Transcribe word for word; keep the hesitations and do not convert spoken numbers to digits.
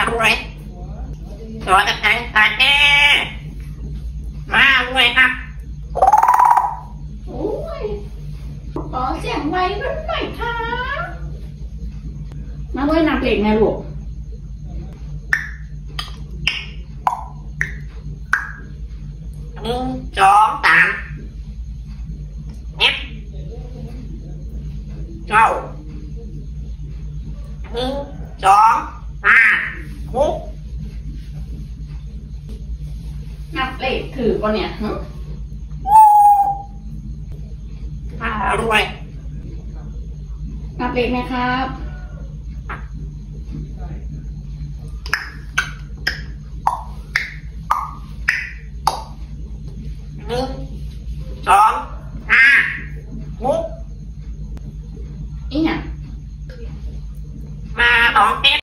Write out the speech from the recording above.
ด้วยสวยกับใจตาแน่มาด้วยครับโอ้ยขอเสียงไว้รุ่นหน่อยค่ะมาด้วยนับเลขไงลูกหนึ่งสองสามเอฟเก้าหนึ่งสองห้าหกนับเลขถือป่ะเนี่ยมาด้วยนับเลขไหมครับหนึ่ง